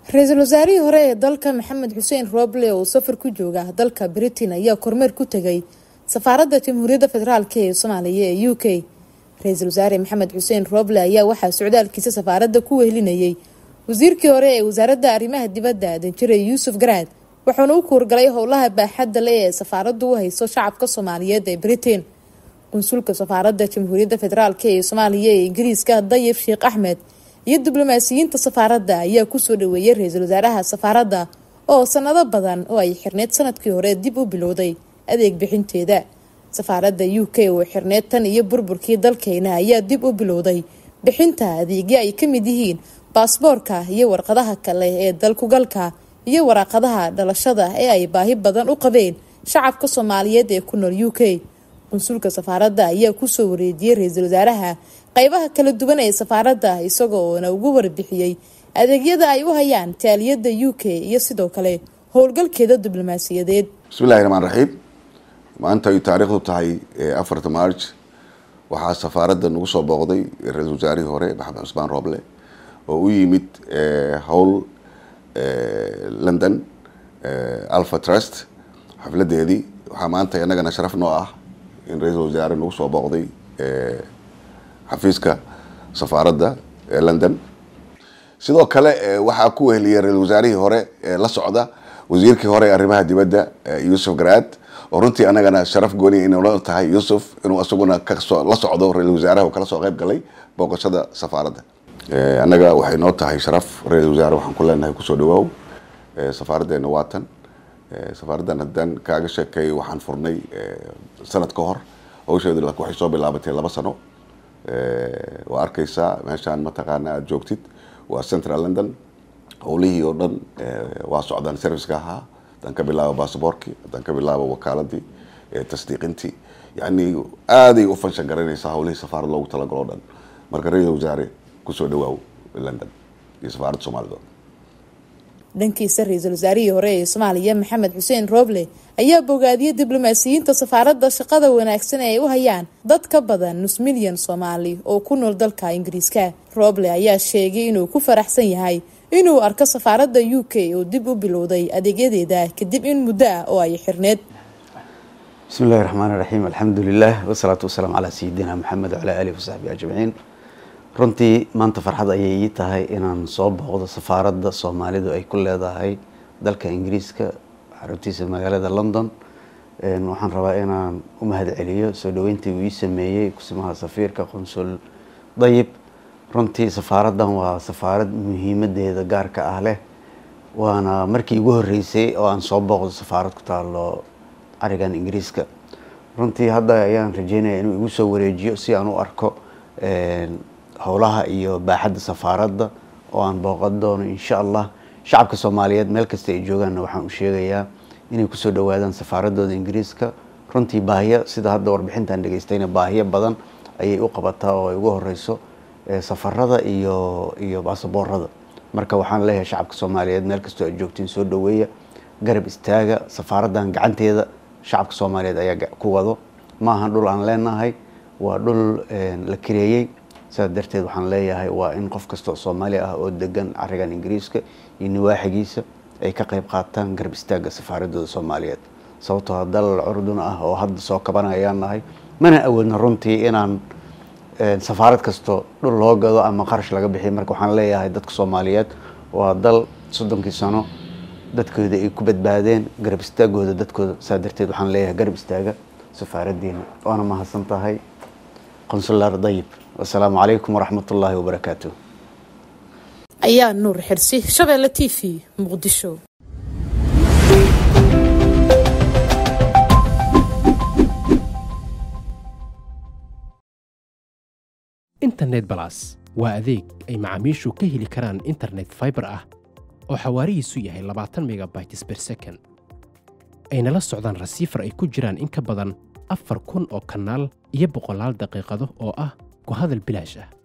Ra'iisul Wasaarihii hore ee dalka Maxamed Xuseen Roble oo safar ku jooga dalka Britain ayaa kormeer ku tagay safaaradda Jamhuuriyadda Federaalka ee Soomaaliya ee UK. Ra'iisul Wasaare Maxamed Xuseen Roble ayaa waxaa socdaalkiisa safaaradda ku wehelinayay wasiirkii hore ee wasaaradda arrimaha dibadda Danjire Yuusuf Garaad, wuxuuna u kuurgalay howlaha baaxadda leh ee safaaraddu u hayso shacabka Soomaaliyeed ee Britain. Konsulka safaaradda Jamhuuriyadda Federaalka ee Soomaaliya ee Ingiriiska Dayif Sheekh Axmed iyo diblomaasiyiinta safaaradda ayaa ku soo dhaweeyay ra'iisul wasaaraha safaaradda oo sanado badan oo ay xirneed sanadkii hore dib u bilowday adeeg bixinteeda. Safaaradda UK oo xirneed tan iyo burburkii dalkeena ayaa dib u bilowday bixinta adeegyo ay ka mid yihiin baasaboorka iyo warqadaha kale ee dalku galka iyo waraqadaha dhalashada ee ay baahi badan u qabeen shacabka Soomaaliyeed ee ku nool UK. Konsulka safaaradda ayaa ku soo wareejiyay ra'iisul wasaaraha qaybaha kala duwan ee safaaradda isagoo ugu warbixiyay adeegyada ay u hayaan taaliyada UK iyo sidoo kale howlgalkeeda diblomaasiyadeed. Bismillahirrahmanirrahiim. Maanta ay taariikhdu tahay 4 March waxaa safaaradda nagu soo booqday ra'iisul wasaarihii hore Maxamed Xuseen Roble oo u yimid howl London Alpha Trust xafladeedii. waxaa maanta anagana sharaf noo ah in ra'iisul wasaare nagu soo booqday xafiiska safaaradda ee London. sidoo kale waxaa ku weheliyay ra'iisul wasaarihii hore la socda wasiirkii hore ee arrimaha dibadda Yuusuf Garaad oo runtii anagana sharaf gooni inuu tahay Yuusuf inuu asaguna la socdo ra'iisul wasaaraha oo kala soo qayb galay booqashada safaaradda. anaga waxay noo tahay sharaf ra'iisul wasaare waxaan ku leenahay ku soo dhawaaw safaaraddeena waatan. safaaraddan haddaan kaaga sheekay waxaan furnay sanad ka hor hawsheedu waxay soo bilaabatay 2 sano. waa arkaysaa meeshaan mataqaana aad joogtid waa Central London howlihii oo dhan waa socdaan service-ka ahaa haddaan ka bilaabo baasaboorkii haddaan ka bilaabo wakaaladii tasdiiqintii yacni aaday u fanshan garanaysaa howlihii safaaradda loogu talagalo dhan. marka ra'iisul wasaare ku soo dhawaaw London iyo safaaradda Soomaalida. dhankiisa ra'iisul wasaarihii hore ee Soomaaliya Maxamed Xuseen Roble ayaa bogaadiyay diblomaasiyiinta safaaradda shaqada wanaagsan ee ay u hayaan dad ka badan 5 milyan Soomaali oo ku nool dalka Ingiriiska. Roble ayaa sheegay inuu ku faraxsan yahay inuu arko safaaradda UK oo dib u bilowday adeegyadeeda kadib in muddo ah oo ay xirneed. Bismillahirrahmanirrahiim. Alhamdulillah wassalatu wassalamu ala sayyidina Muhammad wa ala alihi wa sahbihi ajma'in. runtii maanta farxad ayay ii tahay inaan soo booqdo safaaradda Soomaalidu ay ku leedahay dalka Ingiriiska xaruntiisa magaalada London. waxaan rabaa inaan u mahadceliyo soo dhaweyntii uu ii sameeyay kusimaha safiirka Consul Dayib. runtii safaaraddan waa safaarad muhiimadeeda gaarka ah leh waana markii ugu horeysay oo aan soo booqdo safaarad ku taalo arigan Ingiriiska. runtii hadda ayaan rajeynayaa inuu igu soo wareejiyo si aan u arko howlaha iyo baaxadda safaaradda oo aan booqan doono insha Allah. shacabka Soomaaliyeed meel kasta ay joogaan waxaan u sheegayaa inay ku soo dhawaadaan safaaradooda Ingiriiska. runtii baahiyo sida hadda warbixintan dhageystayna baahiyo badan ayay u qabataa oo ay ugu horeyso safarada iyo baasaboorada. marka waxaan leeyahay shacabka Soomaaliyeed meel kasta ay joogtiin soo dhaweeya garab istaaga safaaraddan gacanteeda shacabka Soomaaliyeed ayaa ku wado maahan dhul aan leenahay waa dhul la kireeyay. sidaa darteed waxaan leeyahay waa in qof kasta oo Soomaali ah oo degan arigan Ingiriiska iyo niwaaxigiisa ay ka qayb qaataan garab istaaga safaaradooda Soomaaliyeed sababtoo ah dal Urdun ah oo hadda soo kabanayaan nahay mana awoodna runtii inaan safaarad kasto dhul loo gado ama qarash laga bixiyo. marka waxaan leeyahay dadka Soomaaliyeed waa dal 30 sano dadkooda ay ku badbaadeen garab istaagooda dadkooda. sidaa darteed waxaan leeyahay garab istaaga safaaraddeena waana mahadsan tahay Consular Dayib. والسلام عليكم ورحمة الله وبركاته. أيان نور حرسي شغلة TV مقدشو. إنترنت بلاس وأذيك أي معاميشو كهلي كران إنترنت فايبر أو حواري سوية 20 ميجا بايتس بير سكن. أين لا سعودان رسيفر أي كجران إنك بدن 4 كون أو كنال يبقى لال دقيقة أو ku hadal bilaash ah.